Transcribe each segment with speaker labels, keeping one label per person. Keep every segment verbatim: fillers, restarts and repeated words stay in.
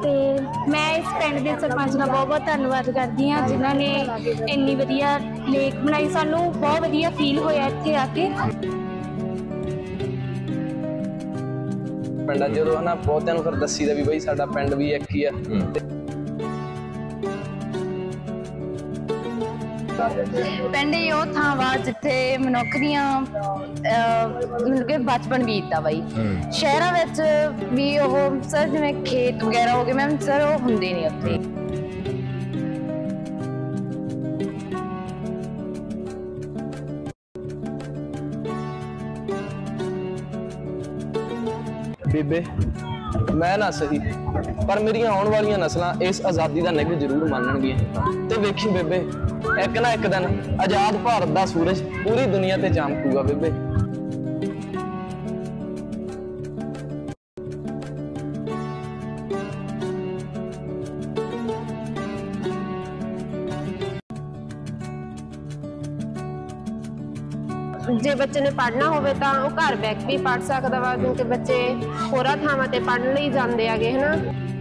Speaker 1: ਤੇ ਮੈਂ ਇਸ ਪਿੰਡ ਦੇ ਸਰਪੰਚ ਦਾ ਬਹੁਤ ਬਹੁਤ ਧੰਨਵਾਦ ਕਰਦੀ ਹਾਂ ਜਿਨ੍ਹਾਂ ਨੇ ਇੰਨੀ ਵਧੀਆ ਲੇਕ ਬਣਾਈ। ਸਾਨੂੰ ਬਹੁਤ ਵਧੀਆ ਫੀਲ ਹੋਇਆ ਇੱਥੇ ਆ ਕੇ।
Speaker 2: ਪਿੰਡਾਂ ਜਦੋਂ ਹਨਾ ਬਹੁਤਿਆਂ ਨੂੰ ਫਿਰ ਦੱਸੀਦਾ ਵੀ ਬਈ ਸਾਡਾ ਪਿੰਡ ਵੀ ਇੱਕ ਹੀ ਆ।
Speaker 3: ਪਿੰਡ ਹੀ ਉਹ ਥਾਂ ਵਾ ਜਿੱਥੇ ਮਨੁੱਖ ਦੀਆਂ ਮਤਲਬ ਕਿ ਬਚਪਨ ਬੀਤਦਾ ਬਾਈ। ਸ਼ਹਿਰਾਂ ਵਿੱਚ ਵੀ ਉਹ ਸਰ ਜਿਵੇਂ ਖੇਤ ਵਗੈਰਾ ਹੋ ਗਏ ਮੈਮ ਸਰ ਉਹ ਹੁੰਦੇ ਨਹੀਂ ਉੱਥੇ।
Speaker 2: ਬੇਬੇ ਮੈਂ ਨਾ ਸਹੀ ਪਰ ਮੇਰੀਆਂ ਆਉਣ ਵਾਲੀਆਂ ਨਸਲਾਂ ਇਸ ਆਜ਼ਾਦੀ ਦਾ ਨਿੱਘ ਜ਼ਰੂਰ ਮੰਨਣਗੀਆਂ। ਤੇ ਵੇਖੀ ਬੇਬੇ ਇੱਕ ਨਾ ਇੱਕ ਦਿਨ ਆਜ਼ਾਦ ਭਾਰਤ ਦਾ ਸੂਰਜ ਪੂਰੀ ਦੁਨੀਆ ਤੇ ਚਮਕੂਗਾ ਬੇਬੇ।
Speaker 4: ਜੇ ਬੱਚੇ ਨੇ ਪੜ੍ਹਨਾ ਹੋਵੇ ਤਾਂ ਉਹ ਘਰ ਬੈਠ ਕੇ ਪੜ੍ਹ ਸਕਦਾ ਵਾ ਕਿਉਂਕਿ ਬੱਚੇ ਹੋਰਾਂ ਥਾਵਾਂ ਤੇ ਪੜ੍ਹਨ ਲਈ ਜਾਂਦੇ ਆਗੇ ਹਨਾ।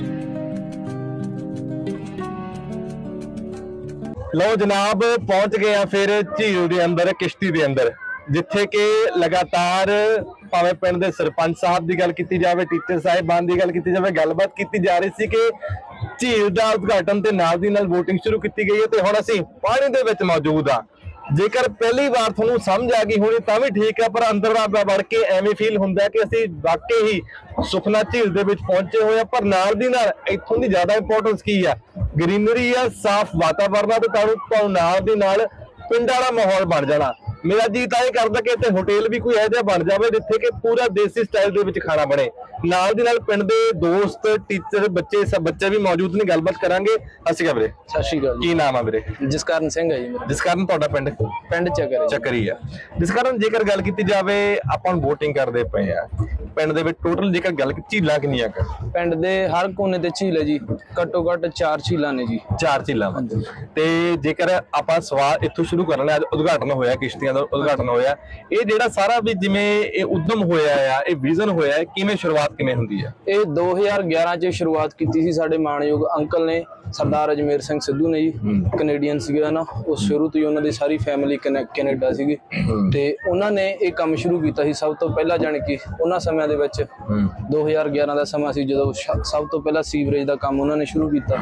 Speaker 5: ਲਓ ਜਨਾਬ ਪਹੁੰਚ ਗਏ ਆ ਫਿਰ ਝੀਲ ਦੇ ਅੰਦਰ, ਕਿਸ਼ਤੀ ਦੇ ਅੰਦਰ, ਜਿੱਥੇ ਕਿ ਲਗਾਤਾਰ ਭਾਵੇਂ ਪਿੰਡ ਦੇ ਸਰਪੰਚ ਸਾਹਿਬ ਦੀ ਗੱਲ ਕੀਤੀ ਜਾਵੇ, ਟੀਚਰ ਸਾਹਿਬਾਨ ਦੀ ਗੱਲ ਕੀਤੀ ਜਾਵੇ, ਗੱਲਬਾਤ ਕੀਤੀ ਜਾ ਰਹੀ ਸੀ ਕਿ ਝੀਲ ਦਾ ਉਦਘਾਟਨ ਤੇ ਨਾਲ ਦੀ ਨਾਲ ਵੋਟਿੰਗ ਸ਼ੁਰੂ ਕੀਤੀ ਗਈ ਹੈ ਤੇ ਹੁਣ ਅਸੀਂ ਪਾਣੀ ਦੇ ਵਿੱਚ ਮੌਜੂਦ ਆ। ਜੇਕਰ ਪਹਿਲੀ ਵਾਰ ਤੁਹਾਨੂੰ ਸਮਝ ਆ ਗਈ ਹੋਣੀ ਤਾਂ ਵੀ ਠੀਕ ਆ, ਪਰ ਅੰਦਰ ਵੜ ਕੇ ਐਵੇਂ ਫੀਲ ਹੁੰਦਾ ਕਿ ਅਸੀਂ ਵਾਕਈ ਹੀ ਸੁਖਨਾ ਝੀਲ ਦੇ ਵਿੱਚ ਪਹੁੰਚੇ ਹੋਏ ਆ। ਪਰ ਨਾਲ ਦੀ ਨਾਲ ਇੱਥੋਂ ਦੀ ਜ਼ਿਆਦਾ ਇੰਪੋਰਟੈਂਸ ਕੀ ਆ, ਗ੍ਰੀਨਰੀ ਆ, ਸਾਫ਼ ਵਾਤਾਵਰਨ ਆ ਤੇ ਤੁਹਾਨੂੰ ਨਾਲ ਦੀ ਨਾਲ ਪਿੰਡ ਵਾਲਾ ਮਾਹੌਲ ਬਣ ਜਾਣਾ। ਮੇਰਾ ਜੀ ਤਾਂ ਇਹ ਕਰਦਾ ਕਿ ਇੱਥੇ ਹੋਟਲ ਵੀ ਕੋਈ ਇਹੋ ਜਿਹਾ ਬਣ ਜਾਵੇ ਜਿੱਥੇ ਕਿ ਪੂਰਾ ਦੇਸੀ ਸਟਾਈਲ ਦੇ ਵਿੱਚ ਖਾਣਾ ਬਣੇ। ਨਾਲ ਦੀ ਨਾਲ ਪਿੰਡ ਦੇ ਦੋਸਤ, ਟੀਚਰ, ਬੱਚੇ ਸਭ ਬੱਚੇ ਵੀ ਮੌਜੂਦ ਨੇ, ਗੱਲਬਾਤ ਕਰਾਂਗੇ। ਅਸੀਂ ਕਹ ਵੀਰੇ
Speaker 2: ਸਤਿ ਸ਼੍ਰੀ ਅਕਾਲ।
Speaker 5: ਕੀ ਨਾਮ ਆ ਵੀਰੇ?
Speaker 2: ਜਸਕਰਨ ਸਿੰਘ ਹੈ ਜੀ ਮੇਰਾ।
Speaker 5: ਜਸਕਰਨ ਤੁਹਾਡਾ ਪਿੰਡ?
Speaker 2: ਪਿੰਡ ਚੱਕਰ
Speaker 5: ਚੱਕਰੀ ਆ। ਜਸਕਰਨ ਜੇਕਰ ਗੱਲ ਕੀਤੀ ਜਾਵੇ ਆਪਾਂ ਵੋਟਿੰਗ ਕਰਦੇ ਪਏ ਆ ਪਿੰਡ ਦੇ ਵਿੱਚ, ਟੋਟਲ ਜੇਕਰ ਗੱਲ ਝੀਲਾਂ ਕਿੰਨੀਆਂ ਕੁ?
Speaker 2: ਪਿੰਡ ਦੇ ਹਰ ਕੋਨੇ ਤੇ ਝੀਲ ਹੈ ਜੀ, ਘੱਟੋ ਘੱਟ ਚਾਰ ਝੀਲਾਂ ਨੇ ਜੀ। ਚਾਰ ਝੀਲਾਂ
Speaker 5: ਤੇ ਜੇਕਰ ਆਪਾਂ ਸਵਾਲ ਇੱਥੋਂ ਸ਼ੁਰੂ ਕਰ ਲੈਣਾ, ਅੱਜ ਉਦਘਾਟਨ ਹੋਇਆ, ਕਿਸ਼ਤੀਆਂ ਦਾ ਉਦਘਾਟਨ ਹੋਇਆ, ਇਹ ਜਿਹੜਾ ਸਾਰਾ ਵੀ ਜਿਵੇਂ ਇਹ ਉਦਮ ਹੋਇਆ ਆ, ਇਹ ਵਿਜ਼ਨ ਹੋਇਆ, ਕਿਵੇਂ ਸ਼ੁਰੂਆਤ ਕਿਵੇਂ ਹੁੰਦੀ ਆ?
Speaker 2: ਇਹ ਦੋ ਹਜ਼ਾਰ ਗਿਆਰਾਂ ਚ ਸ਼ੁਰੂਆਤ ਕੀਤੀ ਸੀ ਸਾਡੇ ਮਾਣਯੋਗ ਅੰਕਲ ਨੇ, ਸਰਦਾਰ ਅਜਮੇਰ ਸਿੰਘ ਸਿੱਧੂ ਨੇ ਜੀ, ਕੈਨੇਡੀਅਨ ਸੀਗੇ ਨਾ। ਉਹ ਸ਼ੁਰੂ ਤੋਂ ਹੀ ਉਹਨਾਂ ਦੀ ਸਾਰੀ ਫੈਮਿਲੀ ਕੈਨੇਡਾ ਸੀਗੀ ਤੇ ਉਹਨਾਂ ਨੇ ਇਹ ਕੰਮ ਸ਼ੁਰੂ ਕੀਤਾ ਸੀ ਸਭ ਤੋਂ ਪਹਿਲਾਂ। ਜਾਣੀ ਕਿ ਉਹਨਾਂ ਸਮਿਆਂ ਦੇ ਵਿੱਚ ਦੋ ਹਜ਼ਾਰ ਗਿਆਰਾਂ ਦਾ ਸਮਾਂ ਸੀ ਜਦੋਂ ਸਭ ਤੋਂ ਪਹਿਲਾਂ ਸੀਵਰੇਜ ਦਾ ਕੰਮ ਉਹਨਾਂ ਨੇ ਸ਼ੁਰੂ ਕੀਤਾ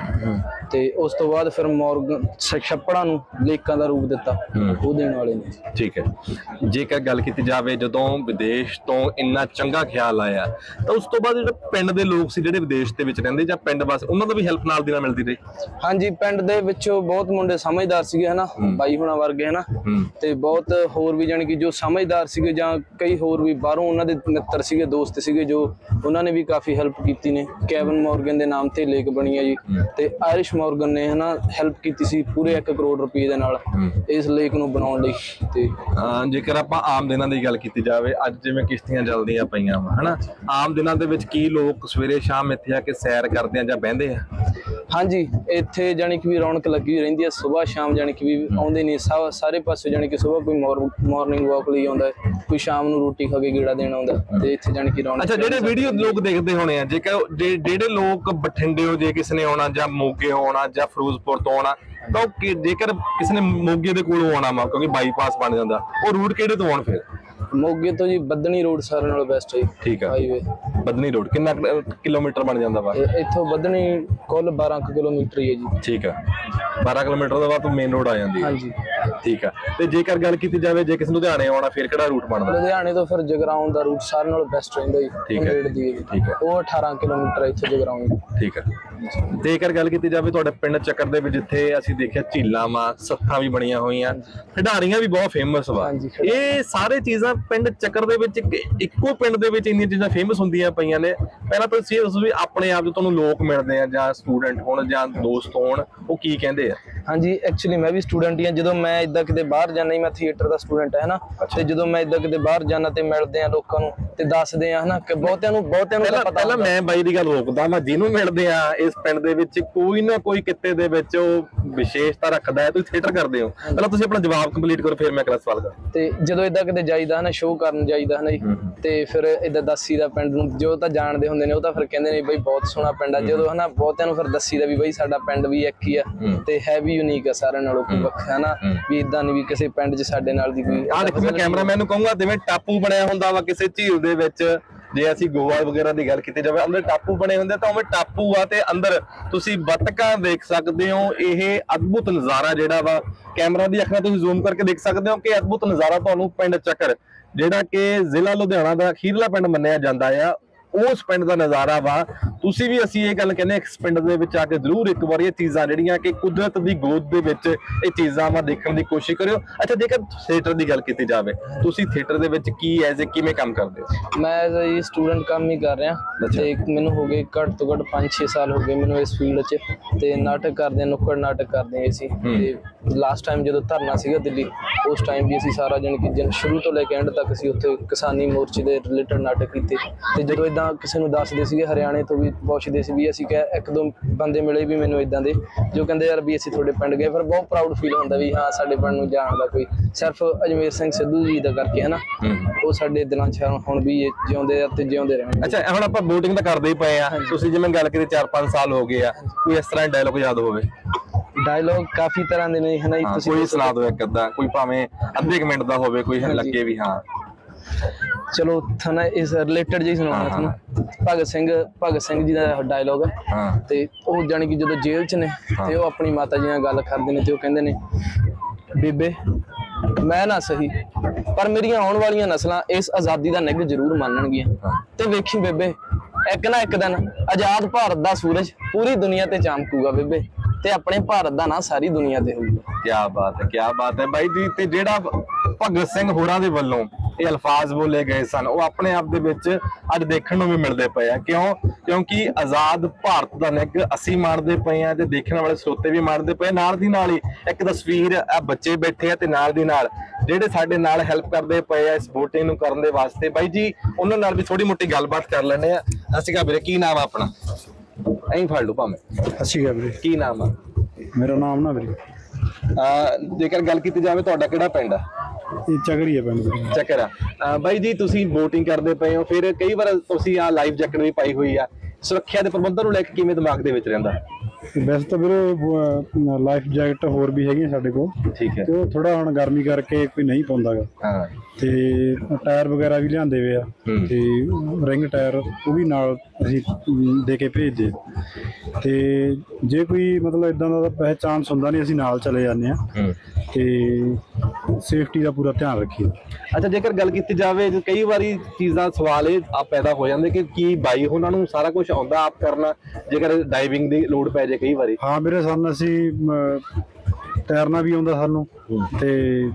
Speaker 2: ਤੇ ਉਸ ਤੋਂ ਬਾਅਦ ਫਿਰ ਮੋਰਗਨ ਛੱਪੜਾਂ ਨੂੰ ਲੇਕਾਂ ਦਾ ਰੂਪ ਦਿੱਤਾ ਉਹ ਦੇਣ ਵਾਲੇ ਨੇ।
Speaker 5: ਠੀਕ ਹੈ। ਜੇਕਰ ਗੱਲ ਕੀਤੀ ਜਾਵੇ ਜਦੋਂ ਵਿਦੇਸ਼ ਤੋਂ ਇੰਨਾ ਚੰਗਾ ਖਿਆਲ ਆਇਆ ਤਾਂ ਉਸ ਤੋਂ ਬਾਅਦ ਜਿਹੜੇ ਪਿੰਡ ਦੇ ਲੋਕ ਸੀ ਜਿਹੜੇ ਵਿਦੇਸ਼ ਦੇ ਵਿੱਚ ਰਹਿੰਦੇ ਜਾਂ ਪਿੰਡ ਬਸ, ਉਹਨਾਂ ਦਾ ਵੀ ਹੈਲਪ ਨਾਲ ਦੀ ਨਾਲ ਮਿਲਦੀ ਰਹੀ?
Speaker 2: ਹਾਂਜੀ, ਪਿੰਡ ਦੇ ਵਿੱਚੋਂ ਬਹੁਤ ਮੁੰਡੇ ਸਮਝਦਾਰ ਸੀਗੇ ਹਨਾ, ਬਾਈ ਹੁਣਾਂ ਵਰਗੇ ਹਨਾ, ਤੇ ਬਹੁਤ ਹੋਰ ਵੀ ਜਾਣੀ ਕਿ ਜੋ ਸਮਝਦਾਰ ਸੀਗੇ ਜਾਂ ਕਈ ਹੋਰ ਵੀ ਬਾਹਰੋਂ ਉਹਨਾਂ ਦੇ ਮਿੱਤਰ ਸੀਗੇ, ਦੋਸਤ ਸੀਗੇ, ਜੋ ਉਹਨਾਂ ਨੇ ਵੀ ਕਾਫੀ ਹੈਲਪ ਕੀਤੀ ਨੇ। ਕੈਵਨ ਮੋਰਗਨ ਦੇ ਨਾਮ ਤੇ ਲੇਕ ਬਣੀ ਹੈ ਜੀ ਤੇ ਆਇਰਿਸ਼ ਮੋਰਗਨ ਨੇ ਹਨਾ ਹੈਲਪ ਕੀਤੀ ਸੀ ਪੂਰੇ ਇੱਕ ਕਰੋੜ ਰੁਪਏ ਦੇ ਨਾਲ ਇਸ ਲੇਕ ਨੂੰ ਬਣਾਉਣ ਲਈ। ਤੇ
Speaker 5: ਜੇਕਰ ਆਪਾਂ ਆਮ ਦਿਨਾਂ ਦੀ ਗੱਲ ਕੀਤੀ ਜਾਵੇ, ਅੱਜ ਜਿਵੇਂ ਕਿਸ਼ਤੀਆਂ ਚੱਲਦੀਆਂ ਪਈਆਂ ਵਾ ਹਨਾ, ਆਮ ਦਿਨਾਂ ਦੇ ਵਿੱਚ ਕੀ ਲੋਕ ਸਵੇਰੇ ਸ਼ਾਮ ਇੱਥੇ ਆ ਕੇ ਸੈਰ ਕਰਦੇ ਆ ਜਾਂ ਬਹਿੰਦੇ ਆ?
Speaker 2: ਹਾਂਜੀ, ਇੱਥੇ ਜਾਣੀ ਕਿ ਵੀ ਰੌਣਕ ਲੱਗੀ ਰਹਿੰਦੀ ਹੈ ਸੁਬਾਹ ਸ਼ਾਮ, ਜਾਣੀ ਕਿ ਵੀ ਆਉਂਦੇ ਨੇ ਸਭ ਸਾਰੇ ਪਾਸੇ। ਜਾਣੀ ਕਿ ਸੁਬਾਹ ਕੋਈ ਮਾਰਨਿੰਗ ਵਾਕ ਲਈ ਆਉਂਦਾ, ਕੋਈ ਸ਼ਾਮ ਨੂੰ ਰੋਟੀ ਖਾ ਕੇ ਗੇੜਾ ਦੇਣ ਆਉਂਦਾ ਤੇ ਇੱਥੇ ਜਾਣੀ ਕਿ ਰੌਣਕ।
Speaker 5: ਅੱਛਾ, ਜਿਹੜੇ ਵੀਡੀਓ ਲੋਕ ਦੇਖਦੇ ਹੋਣੇ ਆ, ਜੇਕਰ ਜਿਹੜੇ ਲੋਕ ਬਠਿੰਡਿਓ ਜੇ ਕਿਸੇ ਨੇ ਆਉਣਾ ਜਾਂ ਮੋਗੇ ਆਉਣਾ ਜਾਂ ਫਿਰੋਜ਼ਪੁਰ ਤੋਂ ਆਉਣਾ ਤਾਂ ਜੇਕਰ ਕਿਸੇ ਨੇ ਮੋਗੇ ਦੇ ਕੋਲੋਂ ਆਉਣਾ ਵਾ ਕਿਉਂਕਿ ਬਾਈਪਾਸ ਬਣ ਜਾਂਦਾ, ਉਹ ਰੂਟ ਕਿਹੜੇ ਤੋਂ ਆਉਣ ਫਿਰ?
Speaker 2: ਮੋਗੇ ਤੋਂ ਜੀ ਬੱਦਣੀ ਰੋਡ ਸਾਰਿਆਂ ਨਾਲੋਂ ਬੈਸਟ ਹੈ।
Speaker 5: ਠੀਕ ਆ, ਹਾਈਵੇ ਬੱਦਣੀ ਰੋਡ ਕਿੰਨਾ ਕਿਲੋਮੀਟਰ ਬਣ ਜਾਂਦਾ ਵਾ?
Speaker 2: ਇੱਥੋਂ ਬੱਦਣੀ ਕੁੱਲ ਬਾਰਾਂ ਕਿਲੋਮੀਟਰ ਹੀ ਹੈ ਜੀ।
Speaker 5: ਠੀਕ ਆ, ਬਾਰਾਂ ਕਿਲੋਮੀਟਰ ਤੋਂ ਬਾਅਦ ਤੋਂ ਮੇਨ ਰੋਡ ਆ ਜਾਂਦੀ ਹੈ।
Speaker 2: ਹਾਂਜੀ
Speaker 5: ਠੀਕ ਆ। ਤੇ ਜੇਕਰ ਗੱਲ ਕੀਤੀ ਜਾਵੇ ਜੇ ਕਿਸੇ ਲੁਧਿਆਣੇ ਆਉਣਾ ਫਿਰ ਕਿਹੜਾ ਰੂਟ ਬਣਦਾ?
Speaker 2: ਲੁਧਿਆਣੇ ਤੋਂ ਫਿਰ ਜਗਰਾਉਂ ਦਾ ਰੂਟ ਸਾਰਿਆਂ ਨਾਲੋਂ ਬੈਸਟ ਰਹਿੰਦਾ ਜੀ।
Speaker 5: ਠੀਕ ਹੈ, ਠੀਕ ਹੈ।
Speaker 2: ਉਹ ਅਠਾਰਾਂ ਕਿਲੋਮੀਟਰ ਇੱਥੇ ਜਗਰਾਉਂ।
Speaker 5: ਠੀਕ ਹੈ। ਜੇਕਰ ਗੱਲ ਕੀਤੀ ਜਾਵੇ ਤੁਹਾਡੇ ਪਿੰਡ ਚੱਕਰ ਦੇ ਵਿੱਚ, ਜਿੱਥੇ ਅਸੀਂ ਦੇਖਿਆ ਝੀਲਾਂ ਵਾ, ਸੱਥਾਂ ਵੀ ਬਣੀਆਂ ਹੋਈਆਂ, ਖਿਡਾਰੀਆਂ ਵੀ ਬਹੁਤ ਫੇਮਸ ਵਾ, ਇਹ ਸਾਰੇ ਚੀਜ਼ਾਂ ਪਿੰਡ ਚੱਕਰ ਦੇ ਵਿੱਚ ਇੱਕੋ ਪਿੰਡ ਦੇ ਵਿੱਚ ਇੰਨੀਆਂ ਚੀਜ਼ਾਂ ਫੇਮਸ ਹੁੰਦੀਆਂ ਪਈਆਂ ਨੇ। ਪਹਿਲਾਂ ਤਾਂ ਤੁਸੀਂ ਦੱਸੋ ਵੀ ਆਪਣੇ ਆਪ ਜੋ ਤੁਹਾਨੂੰ ਲੋਕ ਮਿਲਦੇ ਆ ਜਾਂ ਸਟੂਡੈਂਟ ਹੋਣ ਜਾਂ ਦੋਸਤ ਹੋਣ, ਉਹ ਕੀ ਕਹਿੰਦੇ ਆ?
Speaker 2: ਹਾਂਜੀ ਐਕਚੁਅਲੀ ਮੈਂ ਵੀ ਸਟੂਡੈਂਟ ਹੀ ਹਾਂ। ਜਦੋਂ ਮੈਂ ਇਦਾਂ ਕਿਤੇ ਬਾਹਰ ਜਾਂਦਾ ਹੀ, ਮੈਂ ਥੀਏਟਰ ਦਾ ਸਟੂਡੈਂਟ ਹੈ ਨਾ, ਤੇ ਜਦੋਂ ਮੈਂ ਇਦਾਂ ਕਿਤੇ ਬਾਹਰ ਜਾਂਦਾ ਤੇ ਮਿਲਦੇ ਆ ਲੋਕਾਂ ਨੂੰ ਤੇ ਦੱਸਦੇ ਆ ਹਨਾ ਕਿ ਬਹੁਤਿਆਂ ਨੂੰ ਬਹੁਤਿਆਂ ਨੂੰ ਤਾਂ ਪਤਾ।
Speaker 5: ਪਹਿਲਾਂ ਮੈਂ ਬਾਈ ਦੀ ਗੱਲ ਰੋਕਦਾ, ਮੈਂ ਜਿਹਨੂੰ ਮਿਲਦੇ ਆ ਇਸ ਪਿੰਡ ਦੇ ਵਿੱਚ ਕੋਈ ਨਾ ਕੋਈ ਕਿੱਤੇ ਦੇ ਵਿੱਚ ਉਹ ਵਿਸ਼ੇਸ਼ਤਾ ਰੱਖਦਾ ਹੈ। ਤੁਸੀਂ ਥੀਏਟਰ ਕਰਦੇ ਹੋ, ਪਹਿਲਾਂ ਤੁਸੀਂ ਆਪਣਾ ਜਵਾਬ ਕੰਪਲੀਟ ਕਰੋ ਫਿਰ ਮੈਂ ਅਗਲਾ ਸਵਾਲ ਕਰਾਂ।
Speaker 2: ਤੇ ਜਦੋਂ ਇਦਾਂ ਕਿਤੇ ਜਾਈਦਾ ਹਨਾ, ਸ਼ੋਅ ਕਰਨ ਜਾਈਦਾ ਹਨਾ ਜੀ, ਤੇ ਫਿਰ ਇਦਾਂ ਦੱਸੀ ਦਾ ਪਿੰਡ ਨੂੰ, ਜੋ ਤਾਂ ਜਾਣਦੇ ਹੁੰਦੇ ਨੇ ਉਹ ਤਾਂ ਫਿਰ ਕਹਿੰਦੇ ਨੇ ਬਈ ਬਹੁਤ ਸੋਹਣਾ ਪਿੰਡ ਆ। ਜਦੋਂ ਹਨਾ ਬਹੁਤਿਆਂ ਨੂੰ ਫਿਰ ਦੱਸੀ ਦਾ ਵੀ ਬਈ ਸਾਡਾ ਪਿੰਡ ਵੀ ਇੱਕ ਹੀ ਆ ਤੇ ਹੈ ਵੀ ਯੂਨੀਕ ਆ ਸਾਰਿਆਂ ਨਾਲੋਂ ਕੋਈ ਵੱਖਰਾ ਹਨਾ, ਵੀ ਇਦਾਂ ਨਹੀਂ ਵੀ ਕਿਸੇ ਪਿੰਡ 'ਚ ਸਾਡੇ ਨਾਲ ਦੀ ਕੋਈ।
Speaker 5: ਆਹ ਦੇਖੋ, ਮੈਂ ਕੈਮਰਾਮੈਨ ਨੂੰ ਕਹੂੰਗਾ ਜਿਵੇਂ ਟਾਪੂ ਬਣਿਆ ਹੁੰਦਾ ਵਾ ਕਿਸੇ ਝੀਲ ਦੇ ਵਿੱਚ, ਜੇ ਅਸੀਂ ਗੋਆ ਵਗੈਰਾ ਦੀ ਗੱਲ ਕੀਤੀ ਜਾਵੇ, ਅੰਦਰ ਟਾਪੂ ਬਣੇ ਹੁੰਦੇ ਤਾਂ ਉਵੇਂ ਟਾਪੂ ਆ ਤੇ ਅੰਦਰ ਤੁਸੀਂ ਬਤਕਾਂ ਦੇਖ ਸਕਦੇ ਹੋ। ਇਹ ਅਦਭੁਤ ਨਜ਼ਾਰਾ ਜਿਹੜਾ ਵਾ ਕੈਮਰਾ ਦੀ ਅੱਖ ਨਾਲ ਤੁਸੀਂ ਜ਼ੂਮ ਕਰਕੇ ਦੇਖ ਸਕਦੇ ਹੋ ਕਿ ਅਦਭੁਤ ਨਜ਼ਾਰਾ ਤੁਹਾਨੂੰ ਪਿੰਡ ਚੱਕਰ, ਜਿਹੜਾ ਕਿ ਜ਼ਿਲ੍ਹਾ ਲੁਧਿਆਣਾ ਦਾ ਅਖੀਰਲਾ ਪਿੰਡ ਮੰਨਿਆ ਜਾਂਦਾ ਆ, ਉਸ ਪਿੰਡ ਦਾ ਨਜ਼ਾਰਾ ਵਾ। ਤੁਸੀਂ ਵੀ ਅਸੀਂ ਇਹ ਗੱਲ ਕਹਿੰਦੇ ਇਸ ਪਿੰਡ ਦੇ ਵਿੱਚ ਆ ਕੇ ਜ਼ਰੂਰ ਇੱਕ ਵਾਰੀ ਇਹ ਚੀਜ਼ਾਂ ਜਿਹੜੀਆਂ ਕਿ ਕੁਦਰਤ ਦੀ ਗੋਦ ਦੇ ਵਿੱਚ ਇਹ ਚੀਜ਼ਾਂ ਵਾ ਦੇਖਣ ਦੀ ਕੋਸ਼ਿਸ਼ ਕਰਿਓ। ਅੱਛਾ, ਜੇਕਰ ਥੀਏਟਰ ਦੀ ਗੱਲ ਕੀਤੀ ਜਾਵੇ, ਤੁਸੀਂ ਥੀਏਟਰ ਦੇ ਵਿੱਚ ਕੀ ਐਜ਼ ਏ ਕਿਵੇਂ ਕੰਮ ਕਰਦੇ ਹੋ?
Speaker 2: ਮੈਂ ਐਜ਼ ਏ ਸਟੂਡੈਂਟ ਕੰਮ ਹੀ ਕਰ ਰਿਹਾ ਤੇ ਮੈਨੂੰ ਹੋ ਗਏ ਘੱਟ ਤੋਂ ਘੱਟ ਪੰਜ ਛੇ ਸਾਲ ਹੋ ਗਏ ਮੈਨੂੰ ਇਸ ਫੀਲਡ 'ਚ, ਤੇ ਨਾਟਕ ਕਰਦੇ, ਨੁੱਕੜ ਨਾਟਕ ਕਰਦੇ ਅਸੀਂ। ਤੇ ਲਾਸਟ ਟਾਈਮ ਜਦੋਂ ਧਰਨਾ ਸੀਗਾ ਦਿੱਲੀ, ਉਸ ਟਾਈਮ ਵੀ ਅਸੀਂ ਸਾਰਾ ਜਾਣੀ ਕਿ ਜਨ ਸ਼ੁਰੂ ਤੋਂ ਲੈ ਕੇ ਐਂਡ ਤੱਕ ਅਸੀਂ ਉੱਥੇ ਕਿਸਾਨੀ ਮੋਰਚੇ ਦੇ ਰਿਲੇਟਡ ਨਾਟਕ ਕੀਤੇ। ਤੇ ਜਦੋਂ ਇਦਾਂ ਕਿਸੇ ਨੂੰ ਦੱਸਦੇ ਸੀਗੇ, ਹਰਿਆਣੇ ਤੋਂ ਵੀ ਪੁੱਛਦੇ ਸੀ ਵੀ ਅਸੀਂ ਕਿਹਾ, ਇੱਕ ਦੋ ਬੰਦੇ ਮਿਲੇ ਵੀ ਮੈਨੂੰ ਇਦਾਂ ਦੇ ਜੋ ਕਹਿੰਦੇ ਯਾਰ ਵੀ ਅਸੀਂ ਤੁਹਾਡੇ ਪਿੰਡ ਗਏ, ਫਿਰ ਬਹੁਤ ਪ੍ਰਾਊਡ ਫੀਲ ਹੁੰਦਾ ਵੀ ਹਾਂ ਸਾਡੇ ਪਿੰਡ ਨੂੰ ਜਾਣਦਾ ਕੋਈ, ਸਿਰਫ ਅਜਮੇਰ ਸਿੰਘ ਸਿੱਧੂ ਜੀ ਦਾ ਕਰਕੇ ਹਨਾ, ਉਹ ਸਾਡੇ ਦਿਲਾਂ 'ਚ ਹੁਣ ਵੀ ਜਿਉਂਦੇ ਆ ਤੇ ਜਿਉਂਦੇ ਰਹਿਣ।
Speaker 5: ਅੱਛਾ, ਹੁਣ ਆਪਾਂ ਵੋਟਿੰਗ ਤਾਂ ਕਰਦੇ ਹੀ ਪਏ ਆ, ਤੁਸੀਂ ਜਿਵੇਂ ਗੱਲ ਕੀਤੀ ਚਾਰ ਪੰਜ ਸਾਲ ਹੋ ਗਏ ਆ, ਕੋਈ ਇਸ ਤਰ੍ਹਾਂ ਡਾਇਲੋਗ ਯਾਦ ਹੋਵੇ?
Speaker 2: ਡਾਇਲੋਗ ਕਾਫੀ ਤਰ੍ਹਾਂ ਦੇ ਨੇ ਹਨਾ, ਤੁਸੀਂ
Speaker 5: ਕੋਈ ਸੁਣਾ ਦਿਓ ਇੱਕ ਅੱਧਾ, ਕੋਈ ਭਾਵੇਂ ਅੱਧੇ ਕੁ ਮਿੰਟ ਦਾ ਹੋਵੇ, ਕੋਈ ਲੱਗੇ ਵੀ ਹਾਂ
Speaker 2: ਚਲੋ ਥਾਣਾ ਇਸ ਰਿਲੇਟਡ ਜੀ ਸੁਣਾਉਣਾ ਤੁਹਾਨੂੰ। ਭਗਤ ਸਿੰਘ ਭਗਤ ਸਿੰਘ ਜੀ ਦਾ ਡਾਇਲੋਗ ਹੈ, ਤੇ ਉਹ ਜਾਣੀ ਕਿ ਜਦੋਂ ਜੇਲ੍ਹ 'ਚ ਨੇ ਤੇ ਉਹ ਆਪਣੀ ਮਾਤਾ ਜੀ ਨਾਲ ਗੱਲ ਕਰਦੇ ਨੇ ਤੇ ਉਹ ਕਹਿੰਦੇ ਨੇ, ਬੇਬੇ ਮੈਂ ਨਾ ਸਹੀ ਪਰ ਮੇਰੀਆਂ ਆਉਣ ਵਾਲੀਆਂ ਨਸਲਾਂ ਇਸ ਆਜ਼ਾਦੀ ਦਾ ਨਿੱਘ ਜ਼ਰੂਰ ਮੰਨਣਗੀਆਂ, ਤੇ ਵੇਖੀ ਬੇਬੇ ਇੱਕ ਨਾ ਇੱਕ ਦਿਨ ਆਜ਼ਾਦ ਭਾਰਤ ਦਾ ਸੂਰਜ ਪੂਰੀ ਦੁਨੀਆ ਤੇ ਚਮਕੂਗਾ ਬੇਬੇ, ਤੇ ਆਪਣੇ ਭਾਰਤ ਦਾ ਨਾਂ ਸਾਰੀ ਦੁਨੀਆ ਤੇ ਹੋਊਗਾ।
Speaker 5: ਕਿਆ ਬਾਤ ਹੈ, ਕਿਆ ਬਾਤ ਹੈ ਬਾਈ ਜੀ। ਤੇ ਜਿਹੜਾ ਭਗਤ ਸਿੰਘ ਹੋਰਾਂ ਦੇ ਵੱਲੋਂ ਇਹ ਅਲਫਾਜ਼ ਬੋਲੇ ਗਏ ਸਨ, ਉਹ ਆਪਣੇ ਆਪ ਦੇ ਵਿੱਚ ਅੱਜ ਦੇਖਣ ਨੂੰ ਵੀ ਮਿਲਦੇ ਪਏ ਆ। ਕਿਉਂ? ਕਿਉਂਕਿ ਆਜ਼ਾਦ ਭਾਰਤ ਦਾ ਨਿੱਘ ਅਸੀਂ ਮਾਣਦੇ ਪਏ ਆ ਤੇ ਦੇਖਣ ਵਾਲੇ ਸਰੋਤੇ ਵੀ ਮਾਣਦੇ ਪਏ। ਨਾਲ ਦੀ ਨਾਲ ਹੀ ਇੱਕ ਤਸਵੀਰ ਆ, ਬੱਚੇ ਬੈਠੇ ਆ ਤੇ ਨਾਲ ਦੀ ਨਾਲ ਜਿਹੜੇ ਸਾਡੇ ਨਾਲ ਹੈਲਪ ਕਰਦੇ ਪਏ ਆ ਇਸ ਵੋਟਿੰਗ ਨੂੰ ਕਰਨ ਦੇ ਵਾਸਤੇ। ਬਾਈ ਜੀ ਉਹਨਾਂ ਨਾਲ ਵੀ ਥੋੜੀ ਮੋਟੀ ਗੱਲਬਾਤ ਕਰ ਲੈਂਦੇ ਆ। ਅਸੀਂ ਕਹਾਂ ਵੀਰੇ, ਕੀ ਨਾਮ ਆ ਆਪਣਾ? ਐਂ ਫੜ ਲਓ ਭਾਵੇਂ।
Speaker 6: ਅਸੀਂ ਕਹਾਂ ਵੀਰੇ,
Speaker 5: ਕੀ ਨਾਮ ਆ?
Speaker 6: ਮੇਰਾ ਨਾਮ ਨਾ ਵੀਰੇ,
Speaker 5: ਜੇਕਰ ਗੱਲ ਕੀਤੀ ਜਾਵੇ ਤੁਹਾਡਾ ਕਿਹੜਾ ਪਿੰਡ ਆ?
Speaker 6: ਇਹ ਚੱਕਰੀ ਹੈ ਪਿੰਡ ਵੀਰੇ।
Speaker 5: ਚੱਕਰ ਆ। ਬਾਈ ਜੀ ਤੁਸੀਂ VOTING ਕਰਦੇ ਪਏ ਹੋ, ਫਿਰ ਕਈ ਵਾਰ ਤੁਸੀਂ ਆ ਲਾਈਫ ਜੈਕਟ ਵੀ ਪਾਈ ਹੋਈ ਆ, ਸੁਰੱਖਿਆ ਦੇ ਪ੍ਰਬੰਧਾਂ ਨੂੰ ਲੈ ਕੇ ਕਿਵੇਂ ਦਿਮਾਗ ਦੇ ਵਿੱਚ ਰਹਿੰਦਾ?
Speaker 6: ਵੈਸੇ ਤਾਂ ਵੀਰੇ ਲਾਈਫ ਜੈਕਟ ਹੋਰ ਵੀ ਹੈਗੀਆਂ ਸਾਡੇ ਕੋਲ,
Speaker 5: ਠੀਕ ਹੈ,
Speaker 6: ਤੇ ਉਹ ਥੋੜਾ ਹੁਣ ਗਰਮੀ ਕਰਕੇ ਕੋਈ ਨਹੀਂ ਪਾਉਂਦਾਗਾ।
Speaker 5: ਹਾਂ,
Speaker 6: ਤੇ ਟਾਇਰ ਵਗੈਰਾ ਵੀ ਲਿਆਂਦੇ ਵੇ ਆ, ਤੇ ਰਿੰਗ ਟਾਇਰ ਉਹ ਵੀ ਨਾਲ ਅਸੀਂ ਦੇ ਕੇ ਭੇਜਦੇ। ਤੇ ਜੇ ਕੋਈ ਮਤਲਬ ਇਦਾਂ ਦਾ ਵੈਸੇ ਚਾਂਸ ਹੁੰਦਾ ਨਹੀਂ, ਅਸੀਂ ਨਾਲ ਚਲੇ ਜਾਂਦੇ ਆ ਤੇ ਸੇਫਟੀ ਦਾ ਪੂਰਾ ਧਿਆਨ ਰੱਖੀਏ।
Speaker 5: ਅੱਛਾ, ਜੇਕਰ ਗੱਲ ਕੀਤੀ ਜਾਵੇ ਕਈ ਵਾਰੀ ਚੀਜ਼ਾਂ ਸਵਾਲ ਇਹ ਆ ਪੈਦਾ ਹੋ ਜਾਂਦੇ ਕਿ ਕੀ ਬਾਈ ਉਹਨਾਂ ਨੂੰ ਸਾਰਾ ਕੁਝ ਆਉਂਦਾ ਆਪ ਕਰਨਾ, ਜੇਕਰ ਡਾਈਵਿੰਗ ਦੀ ਲੋੜ ਪੈ ਜਾਏ ਕਈ ਵਾਰੀ?
Speaker 6: ਹਾਂ ਵੀਰੇ, ਸਾਨੂੰ ਅਸੀਂ ਤੈਰਨਾ ਵੀ ਆਉਂਦਾ ਸਾਨੂੰ, ਤੇ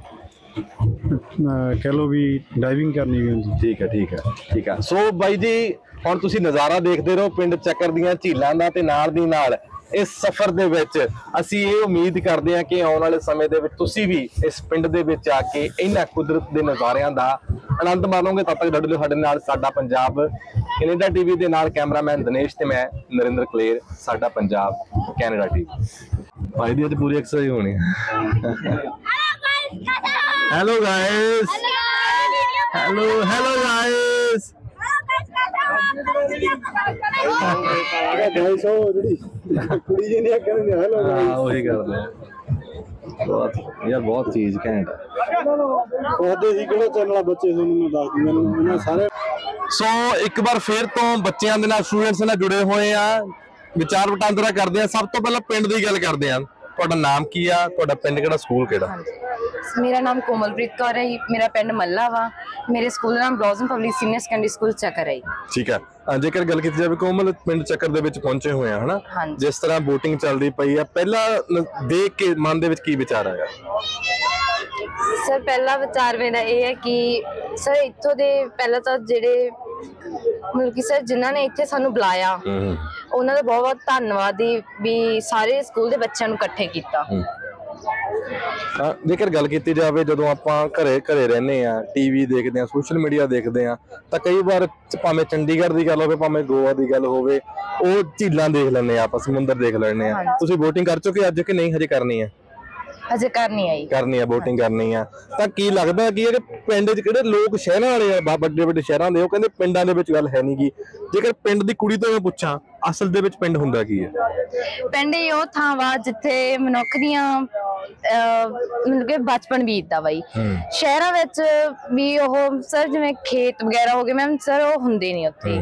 Speaker 6: ਕਹਿ ਲਓ ਵੀ ਡਾਈਵਿੰਗ ਕਰਨੀ ਵੀ ਹੁੰਦੀ।
Speaker 5: ਠੀਕ ਹੈ, ਠੀਕ ਹੈ, ਠੀਕ ਹੈ। ਸੋ ਬਾਈ ਜੀ ਹੁਣ ਤੁਸੀਂ ਨਜ਼ਾਰਾ ਦੇਖਦੇ ਰਹੋ ਪਿੰਡ ਚੱਕਰ ਦੀਆਂ ਝੀਲਾਂ ਦਾ, ਤੇ ਨਾਲ ਦੀ ਨਾਲ ਇਸ ਸਫ਼ਰ ਦੇ ਵਿੱਚ ਅਸੀਂ ਇਹ ਉਮੀਦ ਕਰਦੇ ਹਾਂ ਕਿ ਆਉਣ ਵਾਲੇ ਸਮੇਂ ਦੇ ਵਿੱਚ ਤੁਸੀਂ ਵੀ ਇਸ ਪਿੰਡ ਦੇ ਵਿੱਚ ਆ ਕੇ ਇਹਨਾਂ ਕੁਦਰਤ ਦੇ ਨਜ਼ਾਰਿਆਂ ਦਾ ਆਨੰਦ ਮਾਣੋਗੇ। ਤਦ ਤੱਕ ਜੁੜੇ ਰਹੋ ਸਾਡੇ ਨਾਲ। ਸਾਡਾ ਪੰਜਾਬ ਕੈਨੇਡਾ ਟੀਵੀ ਦੇ ਨਾਲ ਕੈਮਰਾਮੈਨ ਦਿਨੇਸ਼ ਤੇ ਮੈਂ ਨਰਿੰਦਰ ਕਲੇਰ, ਸਾਡਾ ਪੰਜਾਬ ਕੈਨੇਡਾ ਟੀਵੀ। ਭਾਈ ਦੀ ਅੱਜ ਪੂਰੀ ਐਕਸਰਸਾਈਜ਼ ਹੋਣੀ ਹੈ। Hello guys, hello hello guys.
Speaker 6: ਕੁੜੀ ਜੀ ਨੇ ਕਹਿੰਦੇ ਹੈਲੋ
Speaker 5: ਹਾਂ, ਉਹੀ ਕਰਦੇ ਆ। ਬਹੁਤ ਯਾਰ, ਬਹੁਤ ਚੀਜ਼ ਘੈਂਟ
Speaker 6: ਉਹਦੇ ਸੀ ਕਿਹੜਾ ਚੈਨਲ ਆ ਬੱਚੇ, ਤੁਹਾਨੂੰ ਮੈਂ ਦੱਸ ਦਿੰਦਾ ਇਹਨਾਂ ਸਾਰੇ।
Speaker 5: ਸੋ ਇੱਕ ਵਾਰ ਫੇਰ ਤੋਂ ਬੱਚਿਆਂ ਦੇ ਨਾਲ, ਸਟੂਡੈਂਟਸ ਨਾਲ ਜੁੜੇ ਹੋਏ ਆ, ਵਿਚਾਰ ਵਟਾਂਦਰਾ ਕਰਦੇ ਆ। ਸਭ ਤੋਂ ਪਹਿਲਾਂ ਪਿੰਡ ਦੀ ਗੱਲ ਕਰਦੇ ਆ। ਤੁਹਾਡਾ ਨਾਮ ਕੀ ਆ? ਤੁਹਾਡਾ ਪਿੰਡ ਕਿਹੜਾ? ਸਕੂਲ ਕਿਹੜਾ?
Speaker 3: ਮੇਰਾ ਨਾਮ ਕੋਮਲਪ੍ਰੀਤ ਕੌਰ ਹੈ, ਮੇਰਾ ਪਿੰਡ ਮੱਲਾ ਵਾ, ਮੇਰੇ ਸਕੂਲ ਦਾ ਨਾਮ Blossom public senior secondary school ਚੱਕਰ ਹੈ।
Speaker 5: ਠੀਕ ਹੈ। ਜੇਕਰ ਗੱਲ ਕੀਤੀ ਜਾਵੇ ਕੋਮਲ, ਪਿੰਡ ਚੱਕਰ ਦੇ ਵਿੱਚ ਪਹੁੰਚੇ ਹੋਏ ਆ ਹਨਾ, ਜਿਸ ਤਰ੍ਹਾਂ VOTING ਚੱਲਦੀ ਪਈ ਆ, ਪਹਿਲਾਂ ਦੇਖ ਕੇ ਮਨ ਦੇ ਵਿੱਚ ਕੀ ਵਿਚਾਰ ਆਇਆ?
Speaker 3: ਸਰ ਪਹਿਲਾ ਵਿਚਾਰ ਮੇਰਾ ਇਹ ਹੈ ਕਿ ਸਰ ਇੱਥੋਂ ਦੇ ਪਹਿਲਾਂ ਤਾਂ ਜਿਹੜੇ ਮਤਲਬ ਕਿ ਸਰ ਜਿਨ੍ਹਾਂ ਨੇ ਇੱਥੇ ਸਾਨੂੰ ਬੁਲਾਇਆ ਉਹਨਾਂ ਦਾ ਬਹੁਤ ਬਹੁਤ ਧੰਨਵਾਦ ਜੀ ਵੀ ਸਾਰੇ ਸਕੂਲ ਦੇ ਬੱਚਿਆਂ ਨੂੰ ਇਕੱਠੇ ਕੀਤਾ।
Speaker 5: ਤਾਂ ਜੇਕਰ ਗੱਲ ਕੀਤੀ ਜਾਵੇ ਜਦੋਂ ਆਪਾਂ ਘਰੇ ਘਰੇ ਰਹਿੰਦੇ ਆ, ਟੀਵੀ ਦੇਖਦੇ ਆ, ਸੋਸ਼ਲ ਮੀਡੀਆ ਦੇਖਦੇ ਆ, ਤਾਂ ਕਈ ਵਾਰ ਭਾਵੇਂ ਚੰਡੀਗੜ੍ਹ ਦੀ ਗੱਲ ਹੋਵੇ ਭਾਵੇਂ ਗੋਆ ਦੀ ਗੱਲ ਹੋਵੇ, ਉਹ ਝੀਲਾਂ ਦੇਖ ਲੈਂਦੇ ਆ, ਆਪਾਂ ਸਮੁੰਦਰ ਦੇਖ ਲੈਂਦੇ ਆ। ਤੁਸੀਂ VOTING ਕਰ ਚੁੱਕੇ ਅੱਜ ਕਿ ਨਹੀਂ ਹਜੇ ਕਰਨੀ ਹੈ?
Speaker 3: ਅਜੇ ਕਰਨੀ ਆਈ
Speaker 5: ਕਰਨੀ ਆ VOTING ਕਰਨੀ ਆ। ਤਾਂ ਕੀ ਲੱਗਦਾ ਕਿ ਇਹ ਪਿੰਡ 'ਚ ਕਿਹੜੇ ਲੋਕ ਸ਼ਹਿਰਾਂ ਵਾਲੇ ਆ, ਵੱਡੇ ਵੱਡੇ ਸ਼ਹਿਰਾਂ ਦੇ, ਉਹ ਕਹਿੰਦੇ ਪਿੰਡਾਂ ਦੇ ਵਿੱਚ ਗੱਲ ਹੈ ਨੀ ਗੀ। ਜੇਕਰ ਪਿੰਡ ਦੀ ਕੁੜੀ ਤੋਂ ਮੈਂ ਪੁੱਛਾਂ ਅਸਲ ਦੇ ਵਿੱਚ ਪਿੰਡ ਹੁੰਦਾ ਕੀ ਹੈ?
Speaker 3: ਪਿੰਡ ਹੀ ਉਹ ਥਾਂ ਵਾ ਜਿੱਥੇ ਮਨੁੱਖ ਦੀਆਂ ਮਤਲਬ ਕਿ ਬਚਪਨ ਬੀਤਦਾ ਬਾਈ। ਸ਼ਹਿਰਾਂ ਵਿੱਚ ਵੀ ਉਹ ਸਰ ਜਿਵੇਂ ਖੇਤ ਵਗੈਰਾ ਹੋ ਗਏ ਮੈਮ ਸਰ, ਉਹ ਹੁੰਦੇ ਨਹੀਂ ਉੱਥੇ।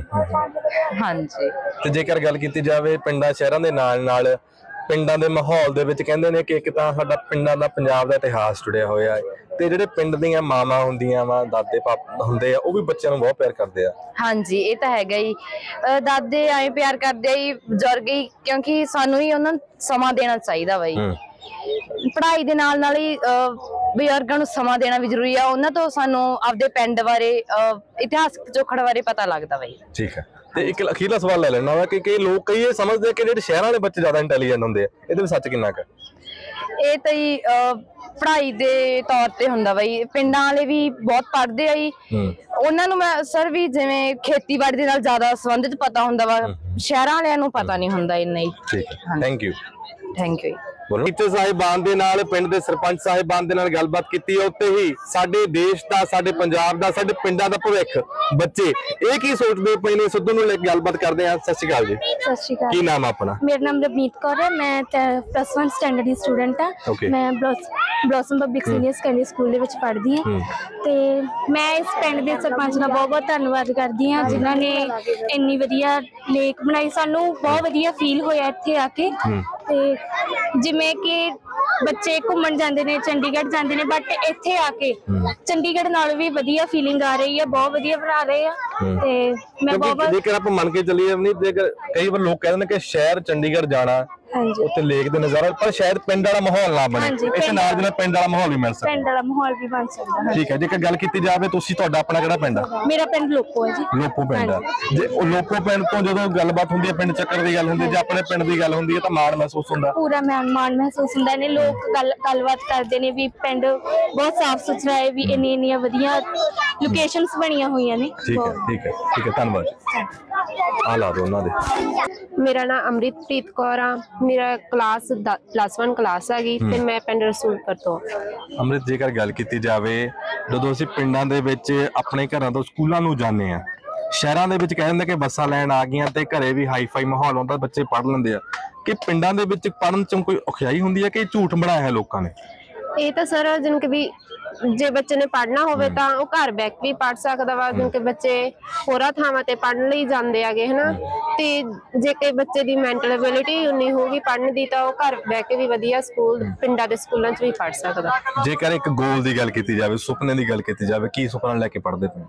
Speaker 3: ਹਾਂਜੀ। ਤੇ
Speaker 5: ਜੇਕਰ ਗੱਲ ਕੀਤੀ ਜਾਵੇ ਪਿੰਡਾਂ ਸ਼ਹਿਰਾਂ ਦੇ ਨਾਲ ਨਾਲ ਪਿੰਡਾਂ ਦੇ ਮਾਹੌਲ ਦੇ ਵਿੱਚ ਕਹਿੰਦੇ ਨੇ ਕਿ ਇੱਕ ਤਾਂ ਸਾਡਾ ਪਿੰਡਾਂ ਦਾ ਪੰਜਾਬ ਦਾ ਇਤਿਹਾਸ ਜੁੜਿਆ ਹੋਇਆ ਹੈ, ਤੇ ਜਿਹੜੇ ਪਿੰਡ ਦੀਆਂ ਮਾਵਾਂ ਹੁੰਦੀਆਂ ਵਾ, ਦਾਦੇ ਪਾਪਾ ਹੁੰਦੇ ਆ, ਉਹ ਵੀ ਬੱਚਿਆਂ ਨੂੰ ਬਹੁਤ ਪਿਆਰ ਕਰਦੇ ਆ।
Speaker 3: ਹਾਂਜੀ ਇਹ ਤਾਂ ਹੈਗਾ ਹੀ। ਦਾਦੇ ਐਂ ਪਿਆਰ ਕਰਦੇ ਆ ਜੀ, ਬਜ਼ੁਰਗ ਹੀ, ਕਿਉਂਕਿ ਸਾਨੂੰ ਹੀ ਉਹਨਾਂ ਨੂੰ ਸਮਾਂ ਦੇਣਾ ਚਾਹੀਦਾ ਬਾਈ। ਪੜ੍ਹਾਈ ਦੇ ਨਾਲ ਨਾਲ ਹੀ ਬਜ਼ੁਰਗਾਂ ਨੂੰ ਸਮਾਂ ਦੇਣਾ ਵੀ ਜ਼ਰੂਰੀ ਆ। ਉਹਨਾਂ ਤੋਂ ਸਾਨੂੰ ਆਪਦੇ ਪਿੰਡ ਬਾਰੇ, ਇਤਿਹਾਸਕ ਪਿਛੋਕੜ ਬਾਰੇ ਪਤਾ ਲੱਗਦਾ ਬਾਈ।
Speaker 5: ਠੀਕ ਹੈ। ਤੇ ਇੱਕ ਅਖੀਰਲਾ ਸਵਾਲ ਲੈ ਲੈਣਾ ਵਾ ਕਿ ਕਈ ਲੋਕ ਕਈ ਇਹ ਸਮਝਦੇ ਆ ਕਿ ਜਿਹੜੇ ਸ਼ਹਿਰਾਂ ਵਾਲੇ ਬੱਚੇ ਜ਼ਿਆਦਾ ਇੰਟੈਲੀਜੈਂਟ ਹੁੰਦੇ ਆ, ਇਹਦੇ ਵਿੱਚ ਸੱਚ ਕਿੰਨਾ ਕੁ?
Speaker 3: ਇਹ ਤਾਂ ਹੀ ਪੜ੍ਹਾਈ ਦੇ ਤੌਰ ਤੇ ਹੁੰਦਾ ਬਾਈ। ਪਿੰਡਾਂ ਵਾਲੇ ਵੀ ਬਹੁਤ ਪੜ੍ਹਦੇ ਆ ਜੀ, ਉਹਨਾਂ ਨੂੰ ਮੈਂ ਸਰ ਵੀ ਜਿਵੇਂ ਖੇਤੀਬਾੜੀ ਦੇ ਨਾਲ ਜ਼ਿਆਦਾ ਸੰਬੰਧਿਤ ਪਤਾ ਹੁੰਦਾ ਵਾ, ਸ਼ਹਿਰਾਂ ਵਾਲਿਆਂ ਨੂੰ ਪਤਾ ਨਹੀਂ ਹੁੰਦਾ ਇੰਨਾ ਹੀ।
Speaker 5: ਠੀਕ ਹੈ, thank you.
Speaker 3: Thank you.
Speaker 5: Teacher ਸਾਹਿਬਾਨ ਦੇ ਨਾਲ, ਪਿੰਡ ਦੇ ਸਰਪੰਚ ਸਾਹਿਬਾਨ ਦੇ ਨਾਲ ਗੱਲਬਾਤ ਕੀਤੀ ਹੈ। ਉੱਤੇ ਹੀ ਸਾਡੇ ਦੇਸ਼ ਦਾ, ਸਾਡੇ ਪੰਜਾਬ ਦਾ, ਸਾਡੇ ਪਿੰਡਾਂ ਦਾ ਭਵਿੱਖ ਬੱਚੇ ਇਹ ਕੀ ਸੋਚਦੇ ਪਏ ਨੇ, ਸਿੱਧੂ ਨੂੰ ਲੈ ਕੇ ਗੱਲਬਾਤ ਕਰਦੇ ਆ। ਸਤਿ ਸ਼੍ਰੀ ਅਕਾਲ ਜੀ।
Speaker 1: ਸਤਿ ਸ਼੍ਰੀ ਅਕਾਲ।
Speaker 5: ਕੀ ਨਾਮ ਆਪਣਾ?
Speaker 1: ਮੇਰਾ ਨਾਮ ਰਵਨੀਤ ਕੌਰ ਹੈ। ਮੈਂ ਪਲੱਸ ਵਨ ਸਟੈਂਡਰਡ ਦੀ ਸਟੂਡੈਂਟ ਹਾਂ। ਮੈਂ Blossom public senior secondary school ਦੇ ਵਿੱਚ ਪੜ੍ਹਦੀ ਹਾਂ, ਤੇ ਮੈਂ ਇਸ ਪਿੰਡ ਦੇ ਸਰਪੰਚ ਦਾ ਬਹੁਤ ਬਹੁਤ ਧੰਨਵਾਦ ਕਰਦੀ ਹਾਂ, ਜਿਨ੍ਹਾਂ ਨੇ ਇੰਨੀ ਵਧੀਆ ਲੇਕ ਬਣਾਈ। ਸਾਨੂੰ ਬਹੁਤ ਵਧੀਆ ਫੀਲ ਹੋਇਆ ਇੱਥੇ ਆ ਕੇ। ਤੇ ਜਿਵੇਂ ਕਿ ਬੱਚੇ ਘੁੰਮਣ ਜਾਂਦੇ ਨੇ, ਚੰਡੀਗੜ੍ਹ ਜਾਂਦੇ ਨੇ, ਬਟ ਇੱਥੇ ਆ ਕੇ ਚੰਡੀਗੜ੍ਹ ਨਾਲ ਵੀ ਵਧੀਆ ਫੀਲਿੰਗ ਆ ਰਹੀ ਹੈ, ਬਹੁਤ ਵਧੀਆ ਬਣਾ ਰਹੇ ਆ। ਤੇ ਮੈਂ ਬਹੁਤ
Speaker 5: ਜੇਕਰ ਆਪਾਂ ਮੰਨ ਕੇ ਚੱਲੀਏ ਨਹੀਂ, ਜੇਕਰ ਕਈ ਵਾਰ ਲੋਕ ਕਹਿੰਦੇ ਨੇ ਕਿ ਸ਼ਹਿਰ ਚੰਡੀਗੜ੍ਹ ਜਾਣਾ, ਉੱਥੇ ਲੇਕ ਦੇ ਨਜ਼ਾਰਾ, ਪਰ ਸ਼ਾਇਦ ਪਿੰਡ ਵਾਲਾ ਮਾਹੌਲ ਨਾ ਬਣੇ, ਇਸ ਨਾਲ ਜਿਹੜਾ ਪਿੰਡ ਵਾਲਾ ਮਾਹੌਲ ਵੀ ਮਿਲ ਸਕਦਾ।
Speaker 1: ਪਿੰਡ ਵਾਲਾ ਮਾਹੌਲ ਵੀ ਬਣ ਸਕਦਾ।
Speaker 5: ਠੀਕ ਹੈ। ਜੇਕਰ ਗੱਲ ਕੀਤੀ ਜਾਵੇ, ਤੁਸੀਂ ਤੁਹਾਡਾ ਆਪਣਾ ਕਿਹੜਾ ਪਿੰਡ ਆ?
Speaker 1: ਮੇਰਾ ਪਿੰਡ ਲੋਪੋ ਹੈ ਜੀ।
Speaker 5: ਲੋਪੋ ਪਿੰਡ ਆ। ਜੇ ਉਹ ਲੋਪੋ ਪਿੰਡ ਤੋਂ ਜਦੋਂ ਗੱਲਬਾਤ ਹੁੰਦੀ ਹੈ, ਪਿੰਡ ਚੱਕਰ ਦੀ ਗੱਲ ਹੁੰਦੀ ਹੈ, ਜੇ ਆਪਣੇ ਪਿੰਡ ਦੀ ਗੱਲ ਹੁੰਦੀ ਹੈ, ਤਾਂ ਮਾਣ ਮਹਿਸੂਸ ਹੁੰਦਾ?
Speaker 1: ਪੂਰਾ ਮਾਣ ਮਹਿਸੂਸ ਹੁੰਦਾ ਨੇ। ਲੋਕ ਗੱਲ ਗੱਲਬਾਤ ਕਰਦੇ ਨੇ ਵੀ ਪਿੰਡ ਬਹੁਤ ਸਾਫ਼ ਸੁਥਰਾ ਹੈ, ਵੀ ਇੰਨੀ ਇੰਨੀਆਂ ਵਧੀਆ ਲੋਕੇਸ਼ਨਸ ਬਣੀਆਂ ਹੋਈਆਂ ਨੇ।
Speaker 5: ਠੀਕ ਹੈ, ਠੀਕ ਹੈ, ਠੀਕ ਹੈ, ਧੰਨਵਾਦ। ਆ ਲਾ ਦੋ ਉਹਨਾਂ ਦੇ।
Speaker 4: ਮੇਰਾ ਨਾਮ ਅਮਰਿਤਪ੍ਰੀਤ ਕੌਰ ਆ। ਮੇਰਾ ਕਲਾਸ ਪਲੱਸ ਵਨ ਕਲਾਸ ਹੈਗੀ, ਤੇ ਮੈਂ ਪਿੰਡ ਰਸੂਲਪੁਰ ਤੋਂ।
Speaker 5: ਅੰਮ੍ਰਿਤ, ਜੇਕਰ ਗੱਲ ਕੀਤੀ ਜਾਵੇ, ਜਦੋਂ ਅਸੀਂ ਪਿੰਡਾਂ ਦੇ ਵਿੱਚ ਆਪਣੇ ਘਰਾਂ ਤੋਂ ਸਕੂਲਾਂ ਨੂੰ ਜਾਂਦੇ ਆ, ਸ਼ਹਿਰਾਂ ਦੇ ਵਿੱਚ ਕਹਿ ਦਿੰਦੇ ਕਿ ਬੱਸਾਂ ਲੈਣ ਆ ਗਈਆਂ ਤੇ ਘਰੇ ਵੀ ਹਾਈਫਾਈ ਮਾਹੌਲ ਹੁੰਦਾ, ਬੱਚੇ ਪੜ੍ਹ ਲੈਂਦੇ ਆ, ਕਿ ਪਿੰਡਾਂ ਦੇ ਵਿੱਚ ਪੜ੍ਹਨ ਚ ਕੋਈ ਔਖਿਆਈ ਹੁੰਦੀ ਹੈ ਕਿ ਝੂਠ ਬਣਾਇਆ ਹੈ ਲੋਕਾਂ ਨੇ?
Speaker 4: ਇਹ ਤਾਂ ਸਰ ਜਿਵੇਂ ਕਿ ਵੀ ਜੇ ਬੱਚੇ ਨੇ ਪੜ੍ਹਨਾ ਹੋਵੇ ਤਾਂ ਉਹ ਘਰ ਬਹਿ ਕੇ ਵੀ ਪੜ੍ਹ ਸਕਦਾ ਵਾ, ਕਿਉਂਕਿ ਬੱਚੇ ਹੋਰਾਂ ਥਾਵਾਂ ਤੇ ਪੜ੍ਹਨ ਲਈ ਜਾਂਦੇ ਆਗੇ ਹਨਾ। ਤੇ ਜੇ ਕਿ ਬੱਚੇ ਦੀ ਮੈਂਟਲ ਐਬਿਲਿਟੀ ਉਨੀ ਹੋਊਗੀ ਪੜ੍ਹਨ ਦੀ, ਤਾਂ ਉਹ ਘਰ ਬਹਿ ਕੇ ਵੀ ਵਧੀਆ ਸਕੂਲ, ਪਿੰਡਾਂ ਦੇ ਸਕੂਲਾਂ 'ਚ ਵੀ ਪੜ੍ਹ ਸਕਦਾ।
Speaker 5: ਜੇਕਰ ਇੱਕ ਗੋਲ ਦੀ ਗੱਲ ਕੀਤੀ ਜਾਵੇ, ਸੁਪਨੇ ਦੀ ਗੱਲ ਕੀਤੀ ਜਾਵੇ, ਕੀ ਸੁਪਨਾ ਲੈ ਕੇ ਪੜ੍ਹਦੇ ਪਏ?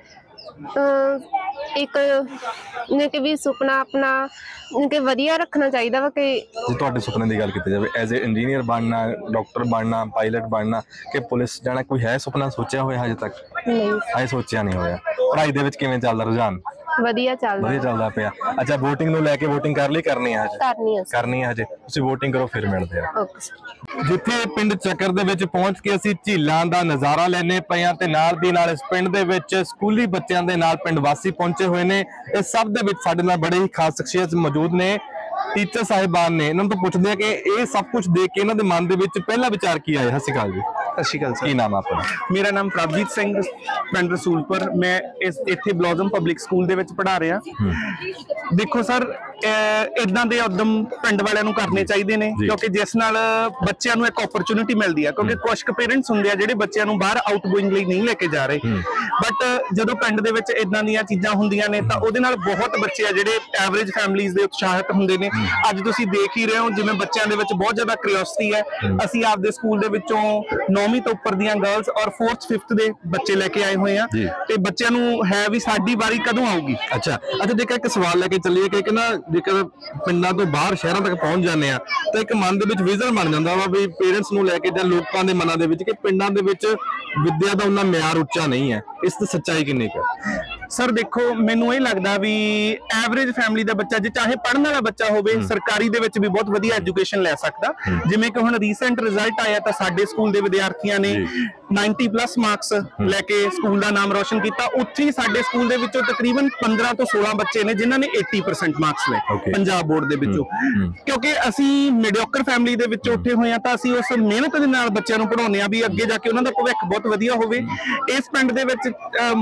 Speaker 4: ਇੱਕ ਨੇ ਕਿ ਵੀ ਸੁਪਨਾ ਆਪਣਾ ਕਿ ਵਧੀਆ ਰੱਖਣਾ ਚਾਹੀਦਾ ਵਾ। ਕਿ
Speaker 5: ਜੇ ਤੁਹਾਡੇ ਸੁਪਨੇ ਦੀ ਗੱਲ ਕੀਤੀ ਜਾਵੇ, ਐਜ਼ ਏ ਇੰਜੀਨੀਅਰ ਬਣਨਾ, ਡਾਕਟਰ ਬਣਨਾ, ਪਾਇਲਟ ਬਣਨਾ, ਕਿ ਪੁਲਿਸ ਜਾਣਾ, ਕੋਈ ਹੈ ਸੁਪਨਾ ਸੋਚਿਆ ਹੋਇਆ ਹਜੇ ਤੱਕ?
Speaker 4: ਨਹੀਂ,
Speaker 5: ਹਜੇ ਸੋਚਿਆ ਨਹੀਂ ਹੋਇਆ। ਪੜ੍ਹਾਈ ਦੇ ਵਿੱਚ ਕਿਵੇਂ ਚੱਲਦਾ ਰੁਝਾਨ?
Speaker 4: ਵਧੀਆ ਚੱਲਦਾ
Speaker 5: ਵਧੀਆ ਚੱਲਦਾ ਪਿਆ। ਅੱਛਾ, VOTING ਨੂੰ ਲੈ ਕੇ VOTING ਕਰ ਲਈ? ਕਰਨੀ ਹੈ ਹਜੇ?
Speaker 4: ਕਰਨੀ ਹੈ
Speaker 5: ਕਰਨੀ ਹੈ ਹਜੇ। ਤੁਸੀਂ VOTING ਕਰੋ, ਫਿਰ ਮਿਲਦੇ ਆ।
Speaker 4: ਓਕੇ।
Speaker 5: ਜਿੱਥੇ ਪਿੰਡ ਚੱਕਰ ਦੇ ਵਿੱਚ ਪਹੁੰਚ ਕੇ ਅਸੀਂ ਝੀਲਾਂ ਦਾ ਨਜ਼ਾਰਾ ਲੈਣੇ ਪਏ ਆ, ਤੇ ਨਾਲ ਦੀ ਨਾਲ ਇਸ ਪਿੰਡ ਦੇ ਵਿੱਚ ਸਕੂਲੀ ਬੱਚਿਆਂ ਦੇ ਨਾਲ ਪਿੰਡ ਵਾਸੀ ਪਹੁੰਚੇ ਹੋਏ ਨੇ। ਇਸ ਸਭ ਦੇ ਵਿੱਚ ਸਾਡੇ ਨਾਲ ਬੜੇ ਹੀ ਖਾਸ ਸ਼ਖਸੀਅਤ ਮੌਜੂਦ ਨੇ, ਟੀਚਰ ਸਾਹਿਬਾਨ ਨੇ। ਇਹਨਾਂ ਤੋਂ ਪੁੱਛਦੇ ਆ ਕਿ ਇਹ ਸਭ ਕੁਝ ਦੇਖ ਕੇ ਇਹਨਾਂ ਦੇ ਮਨ ਦੇ ਵਿੱਚ ਪਹਿਲਾ ਵਿਚਾਰ ਕੀ ਆਇਆ। ਸਤਿ ਸ਼੍ਰੀ ਅਕਾਲ ਜੀ।
Speaker 7: ਸਤਿ ਸ਼੍ਰੀ ਅਕਾਲ ਸਰ।
Speaker 5: ਕੀ ਨਾਮ ਆਪਣਾ?
Speaker 7: ਮੇਰਾ ਨਾਮ ਪ੍ਰਭਜੀਤ ਸਿੰਘ, ਪਿੰਡ ਰਸੂਲਪੁਰ। ਮੈਂ ਇਸ ਇੱਥੇ ਬਲੌਸਮ ਪਬਲਿਕ ਸਕੂਲ ਦੇ ਵਿੱਚ ਪੜ੍ਹਾ ਰਿਹਾ। ਦੇਖੋ ਸਰ, ਇਦਾਂ ਦੇ ਉਦਮ ਪਿੰਡ ਵਾਲਿਆਂ ਨੂੰ ਕਰਨੇ ਚਾਹੀਦੇ ਨੇ, ਕਿਉਂਕਿ ਜਿਸ ਨਾਲ ਬੱਚਿਆਂ ਨੂੰ ਇੱਕ ਓਪਰਚੁਨਿਟੀ ਮਿਲਦੀ ਹੈ। ਕਿਉਂਕਿ ਕੁਝ ਕੁ ਪੇਰੈਂਟਸ ਹੁੰਦੇ ਆ ਜਿਹੜੇ ਬੱਚਿਆਂ ਨੂੰ ਬਾਹਰ ਆਊਟਗੋਇੰਗ ਲਈ ਨਹੀਂ ਲੈ ਕੇ ਜਾ ਰਹੇ, ਬਟ ਜਦੋਂ ਪਿੰਡ ਦੇ ਵਿੱਚ ਇਦਾਂ ਦੀਆਂ ਚੀਜ਼ਾਂ ਹੁੰਦੀਆਂ ਨੇ ਤਾਂ ਉਹਦੇ ਨਾਲ ਬਹੁਤ ਬੱਚੇ ਆ ਜਿਹੜੇ ਐਵਰੇਜ ਫੈਮਿਲੀਜ਼ ਦੇ ਉਤਸ਼ਾਹਿਤ ਹੁੰਦੇ ਨੇ। ਅੱਜ ਤੁਸੀਂ ਦੇਖ ਹੀ ਰਹੇ ਹੋ, ਜਿਵੇਂ ਬੱਚਿਆਂ ਦੇ ਵਿੱਚ ਬਹੁਤ ਜ਼ਿਆਦਾ ਕਿਉਰਿਓਸਿਟੀ ਹੈ। ਅਸੀਂ ਆਪਦੇ ਸਕੂਲ ਦੇ ਵਿੱਚੋਂ ਨੌਵੀਂ ਤੋਂ ਉੱਪਰ ਦੀਆਂ ਗਰਲਸ ਔਰ ਫੋਰਥ ਫਿਫਥ ਦੇ ਬੱਚੇ ਲੈ ਕੇ ਆਏ ਹੋਏ ਆ, ਤੇ ਬੱਚਿਆਂ ਨੂੰ ਹੈ ਵੀ ਸਾਡੀ ਵਾਰੀ ਕਦੋਂ ਆਊਗੀ।
Speaker 5: ਅੱਛਾ ਅੱਛਾ ਜੇਕਰ ਇੱਕ ਸਵਾਲ ਲੈ ਕੇ ਚੱਲੀਏ ਕਿ ਕਿ ਨਾ ਜੇਕਰ ਪਿੰਡਾਂ ਤੋਂ ਬਾਹਰ ਸ਼ਹਿਰਾਂ ਤੱਕ ਪਹੁੰਚ ਜਾਂਦੇ ਆ ਤਾਂ ਇੱਕ ਮਨ ਦੇ ਵਿੱਚ ਵਿਜ਼ਨ ਬਣ ਜਾਂਦਾ ਵਾ ਵੀ ਪੇਰੈਂਟਸ ਨੂੰ ਲੈ ਕੇ ਜਾਂ ਲੋਕਾਂ ਦੇ ਮਨਾਂ ਦੇ ਵਿੱਚ ਕਿ ਪਿੰਡਾਂ ਦੇ ਵਿੱਚ ਵਿੱਦਿਆ ਦਾ ਉਹਨਾਂ ਮਿਆਰ ਉੱਚਾ ਨਹੀਂ ਹੈ। ਇਸ ਦੀ ਸੱਚਾਈ ਕਿੰਨੀ ਕੁ?
Speaker 7: ਸਰ ਦੇਖੋ ਮੈਨੂੰ ਇਹ ਲੱਗਦਾ ਵੀ ਐਵਰੇਜ ਫੈਮਿਲੀ ਦਾ ਬੱਚਾ ਜੇ ਚਾਹੇ ਪੜ੍ਹਨ ਵਾਲਾ ਬੱਚਾ ਹੋਵੇ ਸਰਕਾਰੀ ਦੇ ਵਿੱਚ ਵੀ ਬਹੁਤ ਵਧੀਆ ਐਜੂਕੇਸ਼ਨ ਲੈ ਸਕਦਾ। ਜਿਵੇਂ ਕਿ ਹੁਣ ਰੀਸੈਂਟ ਰਿਜ਼ਲਟ ਆਇਆ ਤਾਂ ਸਾਡੇ ਸਕੂਲ ਦੇ ਵਿਦਿਆਰਥੀਆਂ ਨੇ ਨੱਬੇ ਪਲੱਸ ਮਾਰਕਸ ਲੈ ਕੇ ਸਕੂਲ ਦਾ ਨਾਮ ਰੋਸ਼ਨ ਕੀਤਾ। ਉੱਥੇ ਹੀ ਸਾਡੇ ਸਕੂਲ ਦੇ ਵਿੱਚੋਂ ਤਕਰੀਬਨ ਪੰਦਰਾਂ ਤੋਂ ਸੋਲਾਂ ਬੱਚੇ ਨੇ ਜਿਨ੍ਹਾਂ ਨੇ ਅੱਸੀ ਪਰਸੈਂਟ ਮਾਰਕਸ ਲਏ ਪੰਜਾਬ ਬੋਰਡ ਦੇ ਵਿੱਚੋਂ। ਕਿਉਂਕਿ ਅਸੀਂ ਮੀਡੀਓਕਰ ਫੈਮਿਲੀ ਦੇ ਵਿੱਚੋਂ ਉੱਠੇ ਹੋਏ ਆ ਤਾਂ ਅਸੀਂ ਉਸ ਮਿਹਨਤ ਦੇ ਨਾਲ ਬੱਚਿਆਂ ਨੂੰ ਪੜ੍ਹਾਉਂਦੇ ਆ ਵੀ ਅੱਗੇ ਜਾ ਕੇ ਉਹਨਾਂ ਦਾ ਭਵਿੱਖ ਬਹੁਤ ਵਧੀਆ ਹੋਵੇ। ਇਸ ਪਿੰਡ ਦੇ ਵਿੱਚ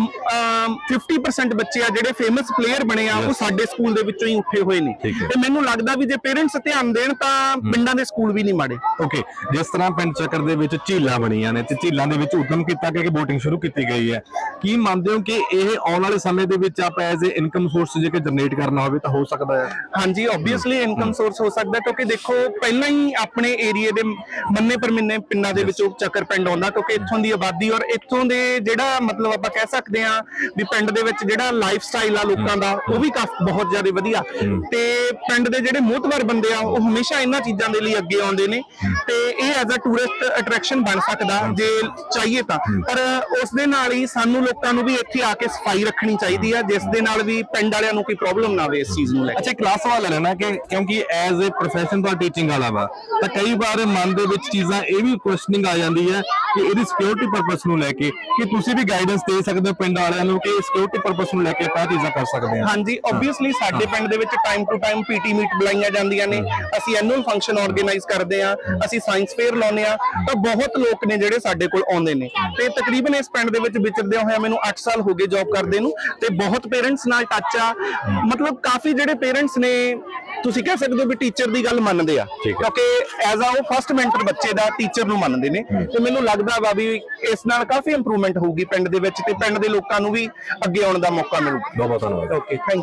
Speaker 7: ਫਿਫਟੀ ਪਰਸੈਂਟ ਬੱਚੇ ਆ ਜਿਹੜੇ ਫੇਮਸ ਪਲੇਅਰ ਬਣੇ ਆ ਉਹ ਸਾਡੇ ਸਕੂਲ ਦੇ ਵਿੱਚੋਂ ਹੀ ਉੱਠੇ ਹੋਏ ਨੇ ਤੇ ਮੈਨੂੰ ਲੱਗਦਾ ਵੀ ਜੇ ਪੇਰੈਂਟਸ ਧਿਆਨ ਦੇਣ ਤਾਂ ਪਿੰਡਾਂ ਦੇ ਸਕੂਲ ਵੀ ਨਹੀਂ ਮਾੜੇ।
Speaker 5: ਓਕੇ, ਜਿਸ ਤਰ੍ਹਾਂ ਪਿੰਡ ਚੱਕਰ ਦੇ ਵਿੱਚ ਝੀਲਾਂ ਬਣੀਆਂ ਨੇ ਤੇ ਝੀਲਾਂ ਦੇ ਵਿੱਚ ਉਦਮ ਕੀਤਾ ਕਿ ਵੋਟਿੰਗ ਸ਼ੁਰੂ ਕੀਤੀ ਗਈ ਹੈ, ਕੀ ਮੰਨਦੇ ਹੋ ਕਿ ਇਹ ਆਉਣ ਵਾਲੇ ਸਮੇਂ ਦੇ ਵਿੱਚ ਆਪਾਂ ਐਜ਼ ਏ ਇਨਕਮ ਸੋਰਸ ਜੇ ਕਿ ਜਨਰੇਟ ਕਰਨਾ ਹੋਵੇ ਤਾਂ ਹੋ ਸਕਦਾ ਹੈ?
Speaker 7: ਹਾਂਜੀ, ਓਬਵੀਅਸਲੀ ਇਨਕਮ ਸੋਰਸ ਹੋ ਸਕਦਾ ਕਿਉਂਕਿ ਦੇਖੋ ਪਹਿਲਾਂ ਹੀ ਆਪਣੇ ਏਰੀਏ ਦੇ ਮੰਨੇ ਪਰਮੰਨੇ ਪਿੰਡਾਂ ਦੇ ਵਿੱਚੋਂ ਚੱਕਰ ਪਿੰਡ ਆਉਂਦਾ ਕਿਉਂਕਿ ਇੱਥੋਂ ਦੀ ਆਬਾਦੀ ਔਰ ਇੱਥੋਂ ਦੇ ਜਿਹੜਾ ਮਤਲਬ ਆਪਾਂ ਕਹਿ ਸਕਦੇ ਹਾਂ ਵੀ ਪਿੰਡ ਦੇ ਵਿੱਚ ਜਿਹੜਾ ਲਾਈਫ ਸਟਾਈਲ ਆ ਲੋਕਾਂ ਦਾ ਉਹ ਵੀ ਕਾਫੀ ਬਹੁਤ ਜ਼ਿਆਦਾ ਵਧੀਆ ਤੇ ਪਿੰਡ ਦੇ ਜਿਹੜੇ ਮੋਹਤਵਰ ਬੰਦੇ ਆ ਉਹ ਹਮੇਸ਼ਾ ਇਹਨਾਂ ਚੀਜ਼ਾਂ ਦੇ ਲਈ ਅੱਗੇ ਆਉਂਦੇ ਨੇ ਤੇ ਇਹ ਐਜ਼ ਅ ਟੂਰਿਸਟ ਅਟਰੈਕਸ਼ਨ ਬਣ ਸਕਦਾ ਜੇ ਚਾਹੀਏ ਤਾਂ। ਪਰ ਉਸ ਦੇ ਨਾਲ ਹੀ ਸਾਨੂੰ ਲੋਕਾਂ ਨੂੰ ਵੀ ਇੱਥੇ ਆ ਕੇ ਸਫਾਈ ਰੱਖਣੀ ਚਾਹੀਦੀ ਆ ਜਿਸ ਦੇ ਨਾਲ ਵੀ ਪਿੰਡ ਵਾਲਿਆਂ ਨੂੰ ਕੋਈ ਪ੍ਰੋਬਲਮ ਨਾ ਆਵੇ ਇਸ ਚੀਜ਼ ਨੂੰ ਲੈ ਕੇ।
Speaker 5: ਅੱਛਾ, ਕਲਾਸ ਵਾਲਾ ਲੈਣਾ ਕਿ ਕਿਉਂਕਿ ਐਜ਼ ਏ ਪ੍ਰੋਫੈਸ਼ਨ ਦਾ ਟੀਚਿੰਗ ਵਾਲਾ ਵਾ ਤਾਂ ਕਈ ਵਾਰ ਮਨ ਦੇ ਵਿੱਚ ਚੀਜ਼ਾਂ ਇਹ ਵੀ ਕੁਐਸਚਨਿੰਗ ਆ ਜਾਂਦੀ ਹੈ ਕਿ ਇਹਦੀ ਸਿਕਿਉਰਿਟੀ ਪਰਪਸ ਨੂੰ ਲੈ ਕੇ ਕਿ ਤੁਸੀਂ ਵੀ ਗਾਈਡੈਂਸ ਦੇ ਸਕਦੇ ਹੋ ਪਿੰਡ ਵਾਲਿਆਂ ਨੂੰ ਕਿ ਸਿਕਿਉਰਿਟੀ ਪਰਪਸ ਨੂੰ ਲੈ ਕੇ ਆਪਾਂ ਚੀਜ਼ਾਂ ਕਰ ਸਕਦੇ ਹਾਂ।
Speaker 7: ਹਾਂਜੀ, ਓਬਵੀਅਸਲੀ ਸਾਡੇ ਪਿੰਡ ਦੇ ਵਿੱਚ time to time PT meet ਬੁਲਾਈਆਂ ਜਾਂਦੀਆਂ ਨੇ, ਅਸੀਂ ਐਨੂਅਲ ਫੰਕਸ਼ਨ ਆਰਗੇਨਾਈਜ਼ ਕਰਦੇ ਆ, ਅਸੀਂ ਸਾਇੰਸ ਫੇਅਰ ਲਾਉਂਦੇ ਆ ਤਾਂ ਬਹੁਤ ਲੋਕ ਨੇ ਜਿਹੜੇ ਸਾਡੇ ਕੋਲ ਆਉਂਦੇ ਨੇ ਤੇ ਤਕਰੀਬਨ ਇਸ ਪਿੰਡ ਦੇ ਵਿੱਚ ਵਿਚਰਦਿਆਂ ਹੋਇਆ ਮੈਨੂੰ ਅੱਠ ਸਾਲ ਹੋ ਗਏ ਜੌਬ ਕਰਦੇ ਨੂੰ ਤੇ ਬਹੁਤ ਪੇਰੈਂਟਸ ਨਾਲ ਟੱਚ ਆ। ਮਤਲਬ ਕਾਫੀ ਜਿਹੜੇ ਪੇਰੈਂਟਸ ਨੇ ਤੁਸੀਂ ਕਹਿ ਸਕਦੇ ਹੋ ਵੀ ਟੀਚਰ ਦੀ ਗੱਲ ਮੰਨਦੇ ਆ ਕਿਉਂਕਿ ਐਜ਼ ਆ ਉਹ ਫਸਟ ਮੈਂਟਰ ਬੱਚੇ ਦਾ ਟੀਚਰ ਨੂੰ ਮੰਨਦੇ ਨੇ ਤੇ ਮੈਨੂੰ ਲੱਗਦਾ ਵਾ ਵੀ ਇਸ ਨਾਲ ਕਾਫੀ ਇੰਪਰੂਵਮੈਂਟ ਹੋਊਗੀ ਪਿੰਡ ਦੇ ਵਿੱਚ ਤੇ ਪਿੰਡ ਦੇ ਲੋਕਾਂ ਨੂੰ ਵੀ ਅੱਗੇ ਆਉਣ ਦਾ ਮੌਕਾ ਮਿਲੂਗਾ।
Speaker 5: ਬਹੁਤ ਬਹੁਤ ਧੰਨਵਾਦ।
Speaker 7: Okay, thank